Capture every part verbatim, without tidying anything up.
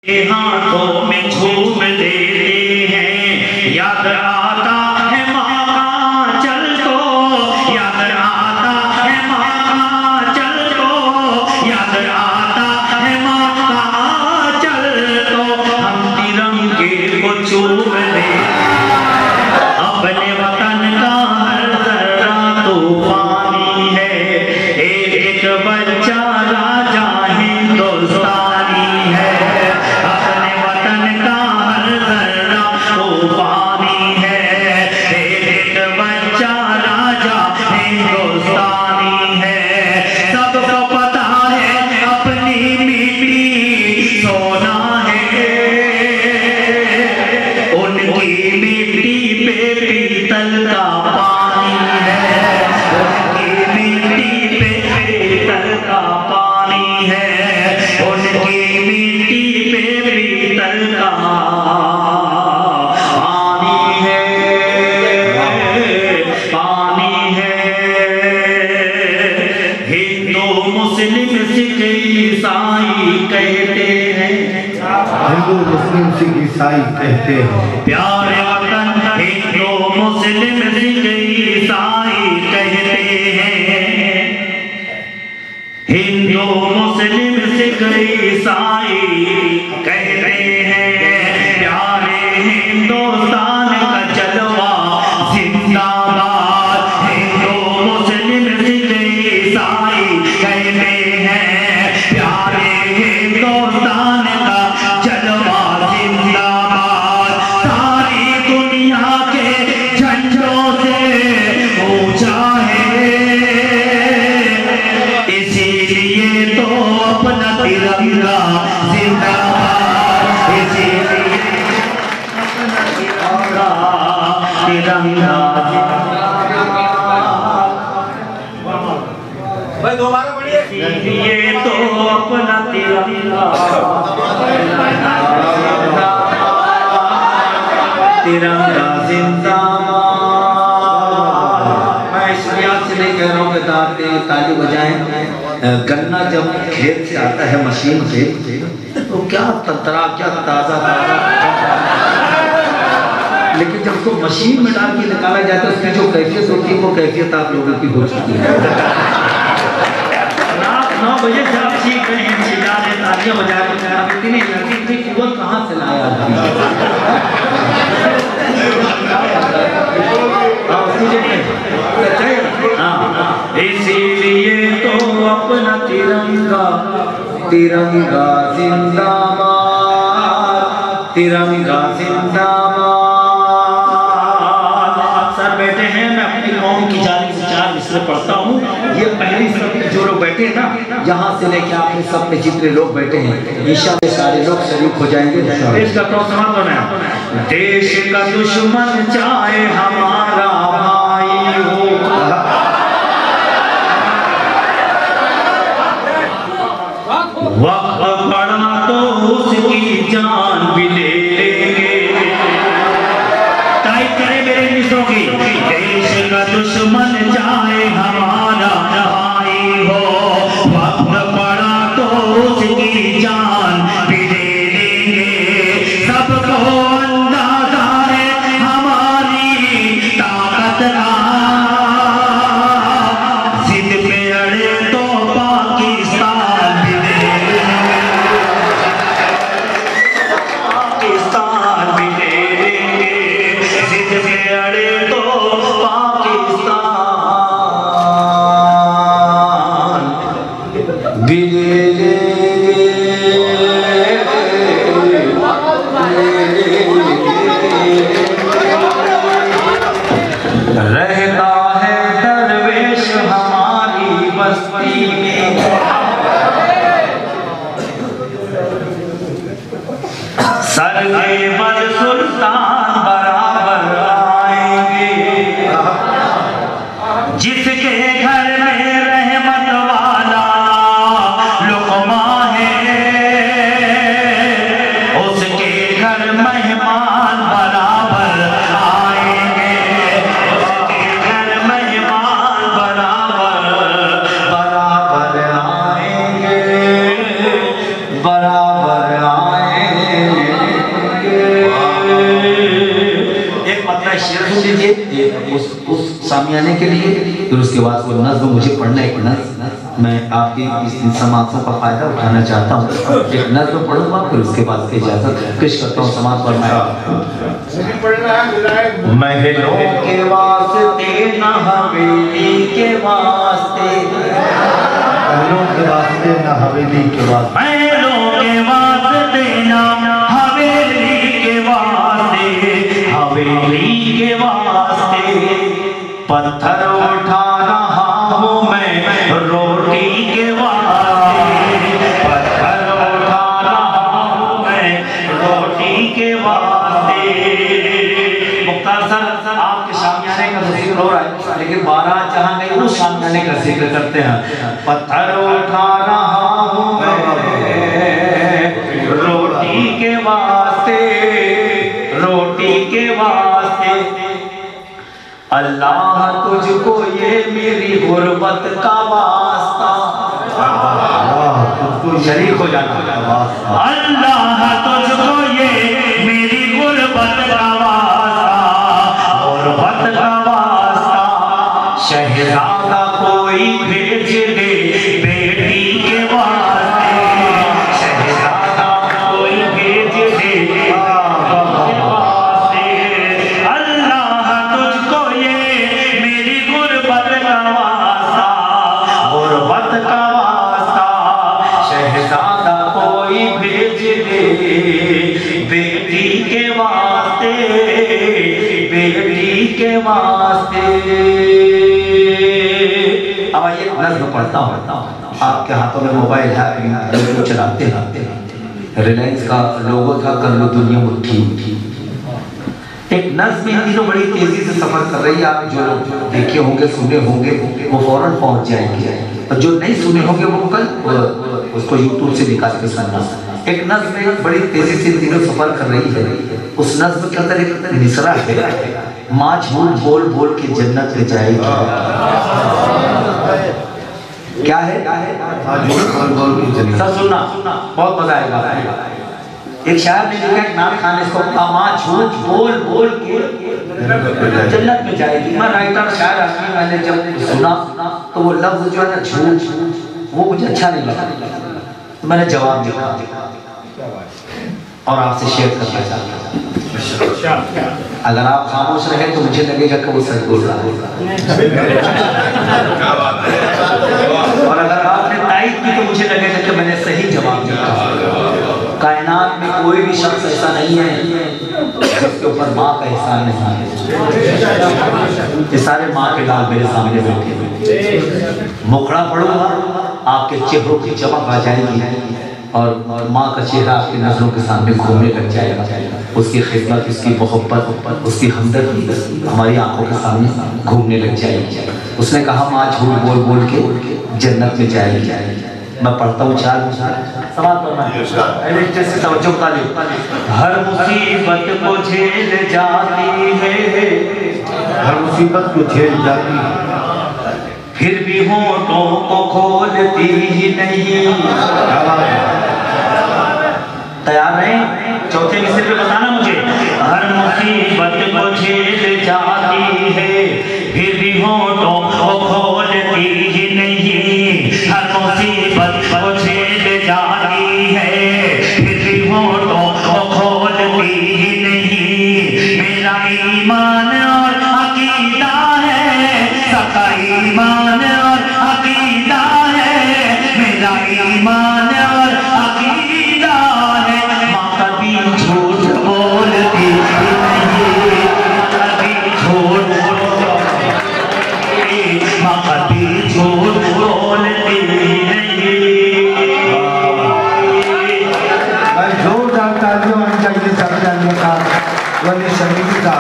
हाथों में झूम लेते हैं, याद आता है माँ का चल तो, याद आता है माँ का चल तो, याद आता है माँ का चल तो, हम तिरंगे को चूम ले अपने वतन का हर जर्रा तूफानी है, एक एक बच्चा राजा हिंदुस्तानी है, अपने वतन का हर जर्रा तूफानी है, एक एक बच्चा राजा हिंदुस्तानी है, सबको पता है अपनी मिट्टी सोना है, उनकी मिट्टी पे पीतल का पानी है, उनकी मिट्टी पे पीतल का पानी है, उनकी मिट्टी पे पीतल का पानी है, पानी है। हिंदू मुस्लिम सिख ईसाई कहते हैं, हिंदू मुस्लिम सिख ईसाई कहते हैं, प्यारे वतन हिंदू मुस्लिम सिख ईसाई कहते हैं, हिंदू मुस्लिम सिख ईसाई कहते हैं, प्यारे हिंदुस्तान का जलवा जिंदाबाद, हिंदू मुस्लिम सिख ईसाई कहते हैं, प्यारे हिंदुस्तान का जलवा जिंदाबाद, सारी दुनिया के झंडों से ऊंचा है, इसीलिए तो अपना तिरंगा जिंदाबाद, इसीलिए अपना तिरंगा तिरंगा भाई दोबारा पढ़िए। इसीलिए तो अपना तिरंगा तिरंगा जिंदाबाद। मैं इसलिए आपसे नहीं कह रहा हूँ कि ताली ताली बजाएं। गन्ना जब खेत से आता है मशीन से तो क्या तंतरा क्या ताजा ताजा, लेकिन जब उसको मशीन में डाल के निकाला जाता है उसकी जो कैफियत होती है वो कैफियत आप लोगों की हो चुकी है। रात नौ बजे से आप सीख रहे हैं, सिला रहे तालियां बजा रहे हैं, आप इतनी एनर्जी इतनी कुव्वत कहाँ से लाया? इसीलिए तो अपना तिरंगा तिरंगा जिंदाबाद, तिरंगा जिंदाबाद। सर बैठे हैं, मैं अपनी कौम की जानी से चार मिसरे पढ़ता हूँ। ये पहली सब पे जो लोग बैठे हैं ना, यहाँ से लेके आखिरी सब पे जितने लोग बैठे हैं इंशाअल्लाह सारे लोग शरीक हो जाएंगे। देश का कौन समापन है? देश का दुश्मन चाहे हमारा भाई हो, वक्त पड़ा तो उसकी जान भी ले लेंगे। टाइप करें मेरे मित्रों की, देश का दुश्मन चाहे हमारा भाई हो, वक्त पड़ा तो उसकी जान भी ले लेंगे। सबको अंदाजा है हमारी ताकत का, जिद पे अड़े तो पाकिस्तान भी ले लेंगे, पाकिस्तान भी ले लेंगे, जिद पे अड़े तो पाकिस्तान भी ले लेंगे। रहता है दरवेश हमारी बस्ती में, सर के बल सुल्तान बराबर आएंगे, जिसके घर में रहमत वाला लुक़मा है, उसके घर मेहमान बराबर आएंगे, उसके घर मेहमान बराबर बराबर आएंगे, बराबर आएंगे। पहला शेर सुन लीजिए उस उस सामियाने के लिए, फिर उसके बाद वो नज़्म मुझे पढ़ना है। एक नज़्म मैं आपकी इस समाजों का फायदा उठाना चाहता हूँ। एक नज़्म पढ़ूंगा, फिर उसके बाद इजाजत पेश करता हूँ। समाज पर महलों के वास्ते न हवेली के वास्ते, महलों के वास्ते न हवेली के वास्ते, महलों के वास्ते न हवेली के वास्ते, हवेली के वास्ते पत्थर उठा रहा हूँ मैं रोटी के वास्ते, पत्थर उठा रहा हूँ मैं रोटी के वास्ते। मुख्तार आपके शामियाने का जिक्र हो रहा है, लेकिन बारात जहाँ गई उस शामियाने का जिक्र करते हैं। पत्थर उठा रहा हूँ मैं रोटी के वास्ते, रोटी के वास्ते। अल्लाह तुझको ये मेरी गुर्बत का वास्ता, शरीक हो जाना। अल्लाह तुझको ये मेरी गुर्बत का वास्ता, गुर्बत का वास्ता। शहजादा कोई भेज दे बेटी के वास्ते, शहजादा कोई भेज दे के वास्ते। अल्लाह तुझको ये मेरी गुर्बत का वास्ता, गुर्बत का वास्ता। शहजादा कोई भेज दे बेटी के वास्ते, बेटी के वास्ते। अब आइए नज़्म पढ़ता हूँ। आपके हाथों में मोबाइल है, चलाते हैं, रिलायंस का लोगो था, कर लो दुनिया मुट्ठी। एक नज़्म इन दिनों बड़ी तेजी से सफर कर रही है। आप जो लोग देखे होंगे, सुने होंगे, वो फौरन पहुंच जाएंगे, और जो नहीं सुने होंगे वो कल उसको यूट्यूब से निकाल के सुनना। एक नज़्म बड़ी तेजी से इन दिनों सफर कर रही है। उस नज़्म के अंदर एक मिसरा है, माँ झूठ बोल बोल के जन्नत में जाएगी। क्या है? सब सुनना, बहुत मजा आएगा। एक शायर ने लिखा, एक नाम खान इसको, माँ झूठ बोल बोल के जन्नत में जाएगी। मैं राइटर शायर आदमी, मैंने जब सुना तो वो लफ्ज जो है ना झूठ, वो मुझे अच्छा नहीं लगा, तो मैंने जवाब दिया और आपसे शेयर करना चाहता। अगर आप खामोश रहे तो मुझे लगेगा कि वो सच बोल रहा है, और अगर आपने तारीफ की तो मुझे लगेगा कि मैंने सही जवाब दिया। कायनात में कोई भी शख्स ऐसा नहीं है जिसके ऊपर माँ का एहसान नहीं है। ये सारे माँ के लाल मेरे सामने बैठे हुए। मुखड़ा पढ़ूंगा, आपके चेहरों की चमक आ जाएगी, और माँ का चेहरा आपकी नजरों के सामने घूमने लग जाएगा। उसकी खिदमत, उसकी मोहब्बत, उसकी हमदर्दी हमारी आंखों के सामने घूमने लग जाएगी। उसने कहा, माँ झूठ बोल बोल के जन्नत में जाएगी। मैं पढ़ता हूँ चार सवाल से तवज्जो तालिब। हर मुसीबत को झेल जाती है, हर मुसीबत को झेल जाती है, फिर भी होठों को खोलती ही नहीं। तैयार हैं? चौथे मिसरे पे बताना मुझे। हर मुसीबत को झेल जाती है, फिर भी होठों को खोलती ही नहीं। हर मुसीबत को झेल जाती है, फिर भी होठों को खोलती ही नहीं। मेरा ईमान और अकीदा है, सबका ईमान और अकीदा है, मेरा ईमान और अकीदा है। माँ कभी झूठ बोलती नहीं, कभी झूठ माँ कभी झूठ बोलती नहीं। मैं जोरदार तालियों में चाहिए सब जानने का वली शमीर का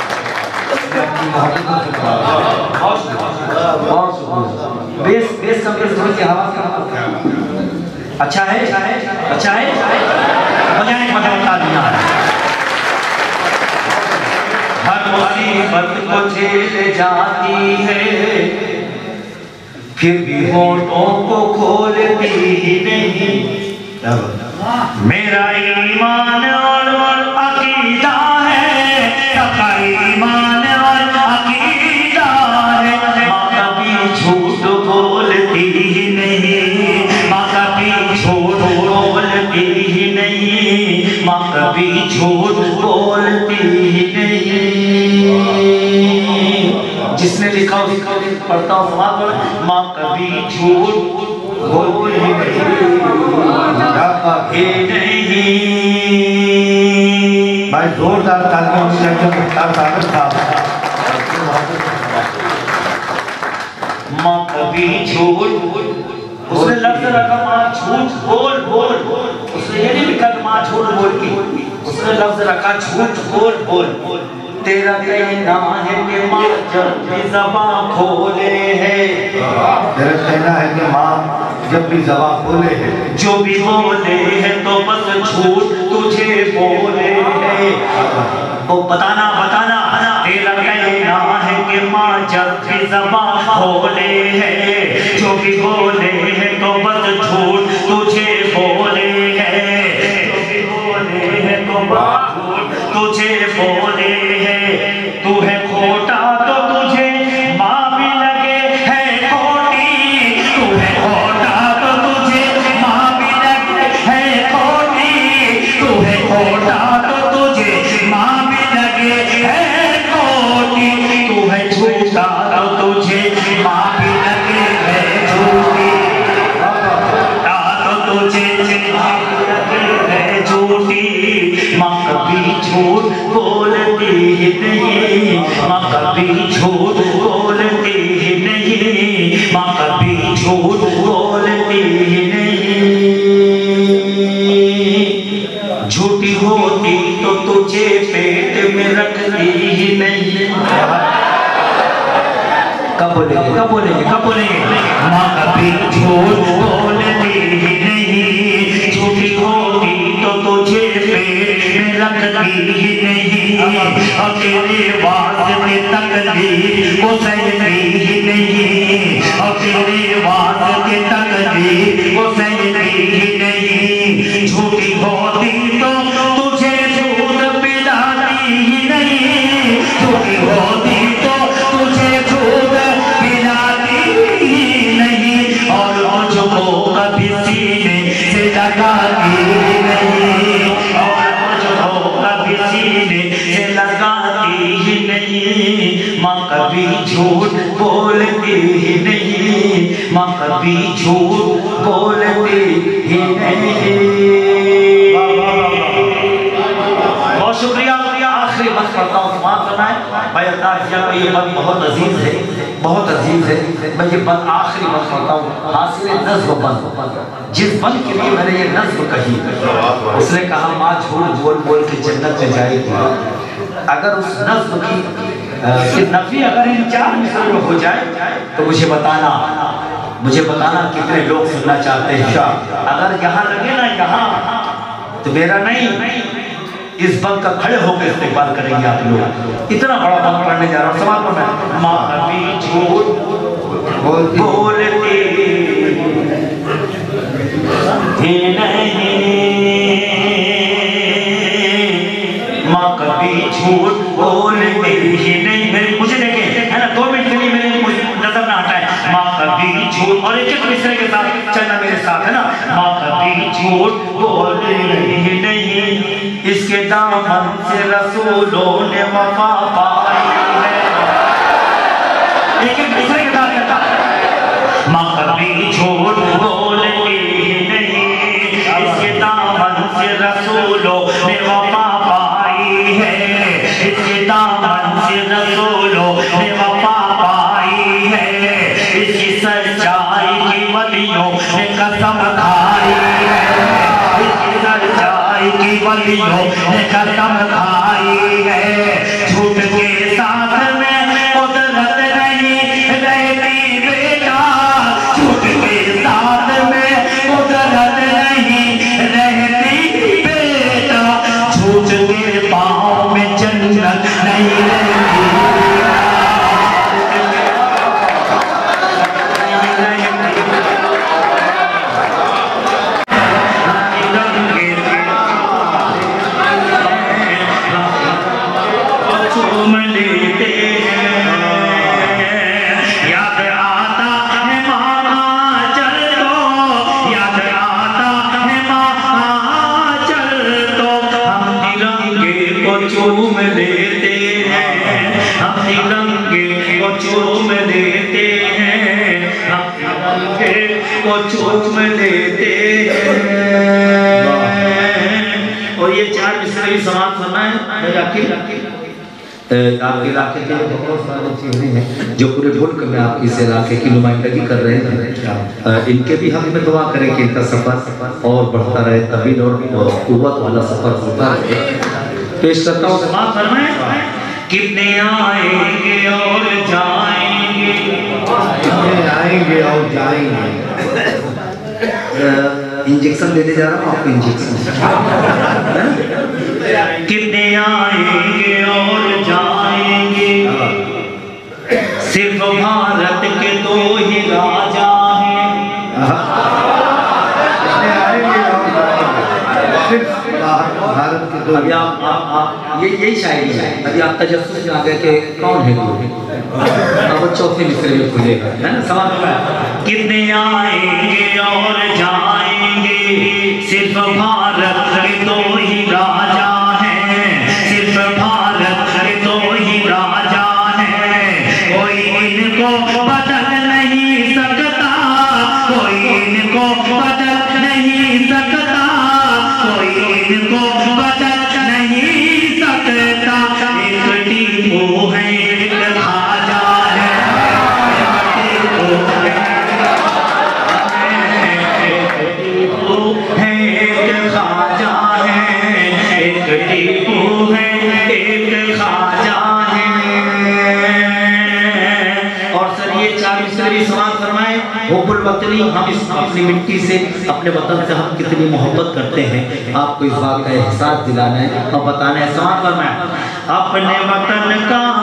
बेस बेस कंप्रेसर की हवा का अच्छा है, अच्छा है, अच्छा है, बजाने का बता दिया। हर मुसीबत को झेल जाती है, फिर भी होठों को खोलती ही नहीं। मेरा ईमान और अकीदा है, सबका ईमान माँ कभी झूठ बोलती नहीं। जिसने लिखा उसका पढ़ता हूँ समाज में, माँ कभी झूठ बोलती नहीं। भाई जोरदार तालियां होनी चाहिए मुख्तार सागर साहब। माँ कभी झूठ, उसने लफ्ज रखा माँ झूठ बोल बोल, उसने ये नहीं लिखा कि माँ झूठ बोलती, उसने लफ्ज रखा झूठ बोल बोल। तेरा कहना है कि माँ जब भी ज़बान खोले है, तेरा कहना है कि माँ जब भी ज़बान खोले है, जो भी बोले है तो बस झूठ तुझे बोले है। वो बताना बताना, तेरा कहना है कि माँ जब भी ज़बान खोले है, जो भी बोले है तो बस झूठ तुझे बोले है। जो भी बोले है तो बस झूठ तुझे बोले है। तू है खोटा तो तुझे माँ भी लगे है खोटी, तू है खोटा तो तुझे माँ भी लगे है खोटी, तू है खोटा तो तुझे माँ भी लगे है खोटी, तू है झूठा तो तुझे माँ भी लगे है झूठी, तो तुझे माँ भी लगे है झूठी। माँ कभी झूठ बोलती नहीं, माँ कभी झूठ बोलती नहीं, माँ कभी झूठ बोलती नहीं। झूठी होती तो तुझे पेट में रखती ही नहीं। कब बोलेंगे कब बोलेंगे कब बोलेंगे? माँ कभी झूठ बोलती नहीं, झूठी होती तो तुझे पेट में रखती ही नहीं। और तेरे वास्ते तकदीर को सहती ही नहीं, और तेरे वास्ते तकदीर को सहती ही नहीं। झूठी होती तो तुझे झूठ पिलाती ही नहीं, झूठी होती तो तुझे झूठ पिलाती ही नहीं। और मुझको कभी सीने से लगाती ही नहीं, और मुझको कभी सीने से लगाती ही नहीं। माँ कभी झूठ बोलती ही नहीं, माँ कभी झूठ बोलती ही नहीं। बहुत शुक्रिया। आखिरी बस पढ़ता हूँ, समाप्त करना है। भाई अल्ताफ जिया का ये बंद बहुत अजीज है, बहुत अजीज है। मैं ये बंद आखिरी बस पढ़ता हूँ, हासिल नज़्म बंद। जिस बंद के लिए मैंने ये नज़्म कही, उसने कहा माँ झूठ बोल बोल के जन्नत में जाएगी। अगर उस नज़्म की कि नफी अगर इन चार मिसाल में हो जाए तो मुझे बताना, मुझे बताना कितने लोग सुनना चाहते हैं। अगर यहाँ लगे ना यहाँ तो मेरा नहीं, इस बंद का खड़े होकर इस्तेमाल करेंगे आप लोग। इतना बड़ा बंद पढ़ने जा रहा हूँ। सवाल पर मैं माँ कभी झूठ बोलती नहीं, माँ कभी झूठ बोलती ही नहीं। मेरे मुझे देखे है ना, दो मिनट के लिए मेरे नजर ना हटाए। माँ कभी झूठ, और एक एक मिसरे के साथ चलना मेरे साथ है ना। माँ कभी झूठ बोलती ही नहीं, इसके दामन से रसूलों ने वफा पाई है। एक एक मिसरे के साथ चलता। माँ कभी झूठ बोलती नहीं, इसके दामन से रसूलों ने वफा पाई है, इसके दामन से रसूलों ने वफा पाई है। इसकी सच्चाई की वलियों ने कसम खाई है, इसकी सच्चाई की वलियों ने कसम खाई है। झूठ के साथ में कुदरत नहीं रहती बेटा, झूठ के साथ में कुदरत नहीं रहती बेटा, झूठ के पाँव में जन्नत नहीं रहती। चूम लेते और ये चार मिसरे भी समाप्त करना है मेरा की आपके इलाके के बहुत सारे चेहरे हैं जो पूरे मुल्क में आप इस इलाके की नुमाइंदगी कर रहे हैं। इनके भी हक में दुआ करें कि इनका सफर और बढ़ता रहे, तवील और कुव्वत वाला सफर होता रहे। पेश करता हूँ समाप्त फरमाएं। कितने आएंगे और जाएंगे, कितने आएंगे और जाएंगे। इंजेक्शन देने जा रहा हूँ आपको, इंजेक्शन। कितने आएंगे और जाएंगे, सिर्फ भारत के दो ही राजा हैं। कितने आएंगे और जाएंगे, सिर्फ भारत के दो। अभी आप आप आप ये यही शायरी है। अभी आप तजस्सुस में आ गए कि कौन है वो, अब चौथे मिसरे में खुलेगा, है ना सवाल। कितने आएंगे और जाएंगे, सिर्फ भारत के दो ही राजा हैं, सिर्फ भारत के दो ही राजा हैं। कोई इनको बदल नहीं सकता, कोई इनको बदल नहीं सकता, कोई इनको बदल नहीं सकता। एक टीपू है, एक खाजा है, टीपू है, एक खाजा है, एक टीपू है, एक खाजा है। और सर ये चार मिसरे भी समाप्त फरमाए। हुब्बुल वतनी, हम इस अपनी मिट्टी से, अपने वतन से हम कितनी मोहब्बत करते हैं, आपको इस बात का एहसास दिलाना है और बताना है। समाप्त फरमाए। अपने वतन का